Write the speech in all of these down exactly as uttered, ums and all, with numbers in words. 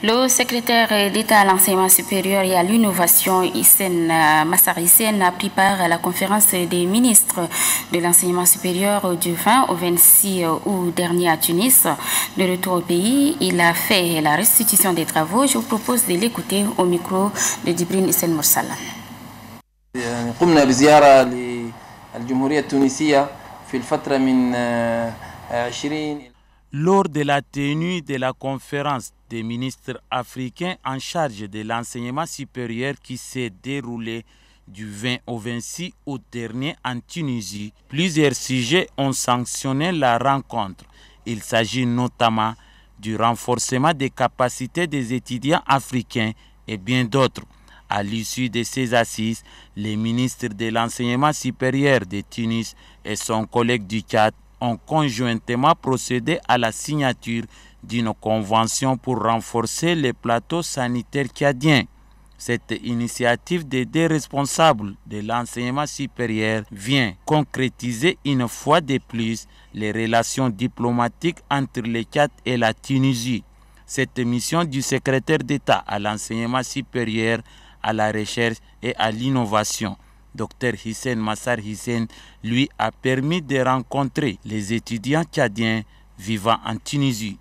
Le secrétaire d'État à l'enseignement supérieur et à l'innovation, Hissène Massar Hissène, a pris part à la conférence des ministres de l'enseignement supérieur du vingt au vingt-six août dernier à Tunis. De retour au pays, il a fait la restitution des travaux. Je vous propose de l'écouter au micro de Djibril Hissène Moursala. قمنا بزيارة للجمهورية التونسية في الفترة من عشرين. Lors de la tenue de la conférence des ministres africains en charge de l'enseignement supérieur qui s'est déroulée du vingt au vingt-six août dernier en Tunisie, plusieurs sujets ont sanctionné la rencontre. Il s'agit notamment du renforcement des capacités des étudiants africains et bien d'autres. À l'issue de ces assises, les ministres de l'enseignement supérieur de Tunis et son collègue du Tchad ont conjointement procédé à la signature d'une convention pour renforcer les plateaux sanitaires tchadiens. Cette initiative des deux responsables de l'enseignement supérieur vient concrétiser une fois de plus les relations diplomatiques entre le Tchad et la Tunisie. Cette mission du secrétaire d'État à l'enseignement supérieur, à la recherche et à l'innovation, Docteur Hissène Massar Hissène, lui a permis de rencontrer les étudiants tchadiens vivant en Tunisie.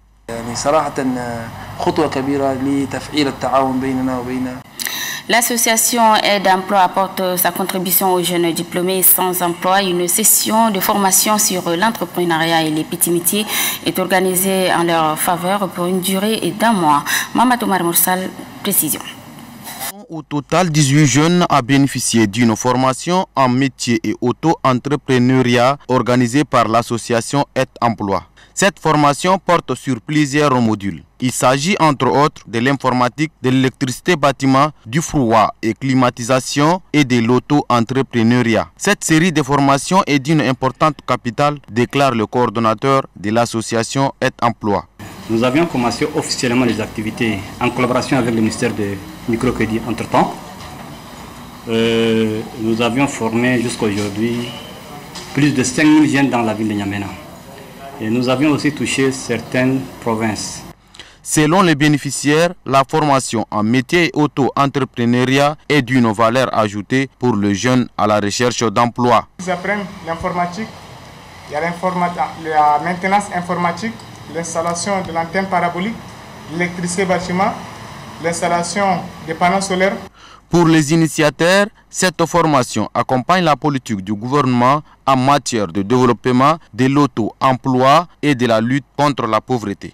L'association Aide Emploi apporte sa contribution aux jeunes diplômés sans emploi. Une session de formation sur l'entrepreneuriat et les petits métiers est organisée en leur faveur pour une durée d'un mois. Mamadou Omar Moursal, précision. Au total, dix-huit jeunes ont bénéficié d'une formation en métier et auto-entrepreneuriat organisée par l'association Aide Emploi. Cette formation porte sur plusieurs modules. Il s'agit entre autres de l'informatique, de l'électricité bâtiment, du froid et climatisation et de l'auto-entrepreneuriat. Cette série de formations est d'une importante capitale, déclare le coordonnateur de l'association Aide Emploi. Nous avions commencé officiellement les activités en collaboration avec le ministère de microcrédit entre-temps. Euh, nous avions formé jusqu'à aujourd'hui plus de cinq mille jeunes dans la ville de N'Djamena. Et nous avions aussi touché certaines provinces. Selon les bénéficiaires, la formation en métier et auto-entrepreneuriat est d'une valeur ajoutée pour les jeunes à la recherche d'emploi. Ils apprennent l'informatique, il y a la maintenance informatique, l'installation de l'antenne parabolique, l'électricité bâtiment, l'installation des panneaux solaires. Pour les initiateurs, cette formation accompagne la politique du gouvernement en matière de développement de l'auto-emploi et de la lutte contre la pauvreté.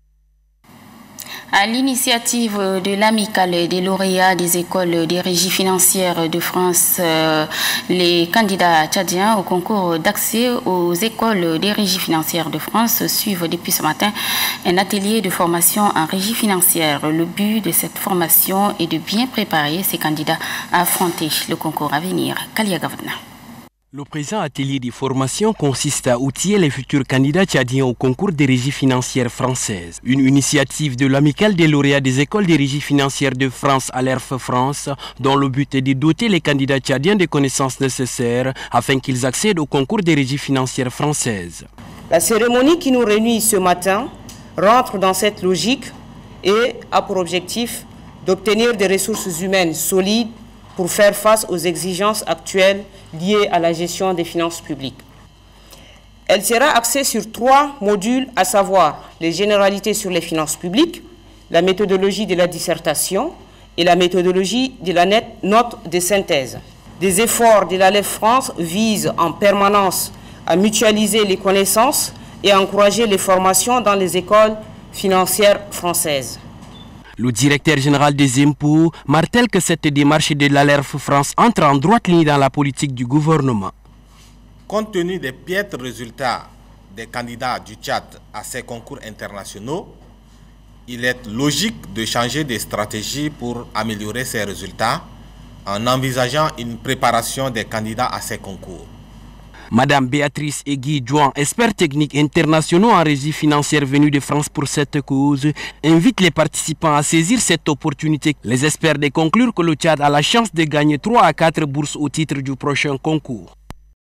À l'initiative de l'amicale des lauréats des écoles des régies financières de France, euh, les candidats tchadiens au concours d'accès aux écoles des régies financières de France suivent depuis ce matin un atelier de formation en régie financière. Le but de cette formation est de bien préparer ces candidats à affronter le concours à venir. Kalia Gavana. Le présent atelier de formation consiste à outiller les futurs candidats tchadiens au concours des régies financières françaises. Une initiative de l'amicale des lauréats des écoles des régies financières de France à l'A R F France, dont le but est de doter les candidats tchadiens des connaissances nécessaires afin qu'ils accèdent au concours des régies financières françaises. La cérémonie qui nous réunit ce matin rentre dans cette logique et a pour objectif d'obtenir des ressources humaines solides pour faire face aux exigences actuelles liées à la gestion des finances publiques. Elle sera axée sur trois modules, à savoir les généralités sur les finances publiques, la méthodologie de la dissertation et la méthodologie de la note de synthèse. Des efforts de l'A L E F France visent en permanence à mutualiser les connaissances et à encourager les formations dans les écoles financières françaises. Le directeur général des impôts martèle que cette démarche de l'A L E F France entre en droite ligne dans la politique du gouvernement. Compte tenu des piètres résultats des candidats du Tchad à ces concours internationaux, il est logique de changer de stratégie pour améliorer ces résultats en envisageant une préparation des candidats à ces concours. Madame Béatrice Egui Djouan, expert technique internationaux en régie financière venue de France pour cette cause, invite les participants à saisir cette opportunité. Les experts de conclure que le Tchad a la chance de gagner trois à quatre bourses au titre du prochain concours.